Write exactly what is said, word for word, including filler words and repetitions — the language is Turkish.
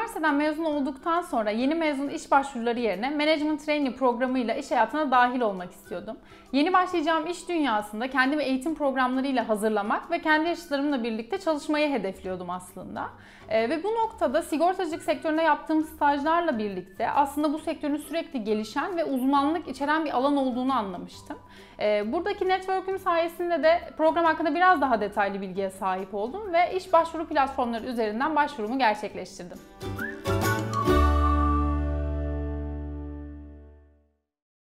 Üniversiteden mezun olduktan sonra yeni mezun iş başvuruları yerine Management Trainee programıyla iş hayatına dahil olmak istiyordum. Yeni başlayacağım iş dünyasında kendimi eğitim programlarıyla hazırlamak ve kendi yaşıtlarımla birlikte çalışmayı hedefliyordum aslında. Ee, ve bu noktada sigortacılık sektöründe yaptığım stajlarla birlikte aslında bu sektörün sürekli gelişen ve uzmanlık içeren bir alan olduğunu anlamıştım. Ee, buradaki network'üm sayesinde de program hakkında biraz daha detaylı bilgiye sahip oldum ve iş başvuru platformları üzerinden başvurumu gerçekleştirdim.